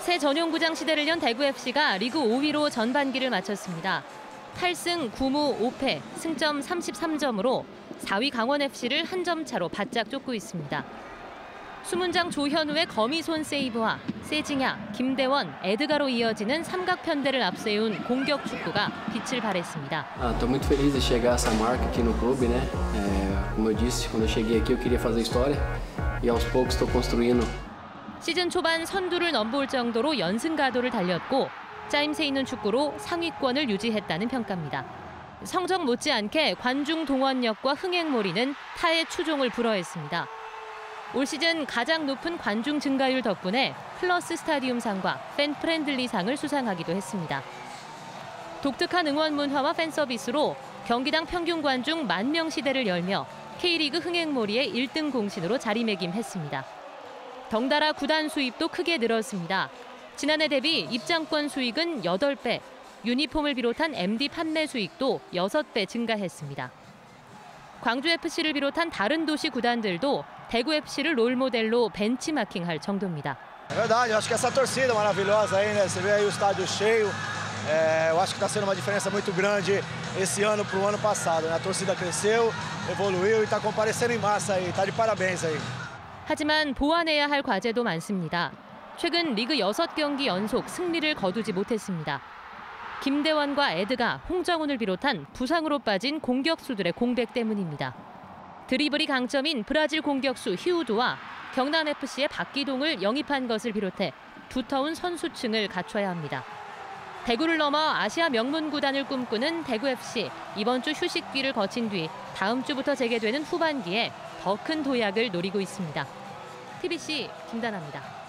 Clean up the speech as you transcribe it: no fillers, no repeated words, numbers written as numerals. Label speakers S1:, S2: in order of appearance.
S1: 새 전용구장 시대를 연 대구FC가 리그 5위로 전반기를 마쳤습니다. 8승 9무 5패, 승점 33점으로 4위 강원FC를 한 점 차로 바짝 쫓고 있습니다. 수문장 조현우의 거미손 세이브와 세징야, 김대원, 에드가로 이어지는 삼각편대를 앞세운 공격 축구가 빛을 발했습니다.
S2: Estou muito feliz de chegar a essa marca aqui no clube, né? Como eu disse, quando eu cheguei aqui eu queria fazer história e aos poucos estou construindo.
S1: 시즌 초반 선두를 넘볼 정도로 연승가도를 달렸고 짜임새 있는 축구로 상위권을 유지했다는 평가입니다. 성적 못지않게 관중 동원력과 흥행몰이는 타의 추종을 불허했습니다. 올 시즌 가장 높은 관중 증가율 덕분에 플러스 스타디움상과 팬 프렌들리상을 수상하기도 했습니다. 독특한 응원 문화와 팬 서비스로 경기당 평균 관중 10,000명 시대를 열며 K리그 흥행몰이의 1등 공신으로 자리매김했습니다. 덩달아 구단 수입도 크게 늘었습니다. 지난해 대비 입장권 수익은 8배, 유니폼을 비롯한 MD 판매 수익도 6배 증가했습니다. 광주FC를 비롯한 다른 도시 구단들도 대구FC를 롤모델로 벤치마킹할 정도입니다.
S3: É verdade, eu acho que essa torcida maravilhosa aí, né? Você vê aí o estádio cheio. Eu acho que está sendo uma diferença muito grande esse ano para o ano passado, né? A torcida cresceu, evoluiu e está comparecendo em massa aí. Tá de parabéns aí.
S1: 하지만 보완해야 할 과제도 많습니다. 최근 리그 6경기 연속 승리를 거두지 못했습니다. 김대원과 에드가, 홍정훈을 비롯한 부상으로 빠진 공격수들의 공백 때문입니다. 드리블이 강점인 브라질 공격수 히우도와 경남FC의 박기동을 영입한 것을 비롯해 두터운 선수층을 갖춰야 합니다. 대구를 넘어 아시아 명문 구단을 꿈꾸는 대구FC. 이번 주 휴식기를 거친 뒤 다음 주부터 재개되는 후반기에 더 큰 도약을 노리고 있습니다. TBC 김다나입니다.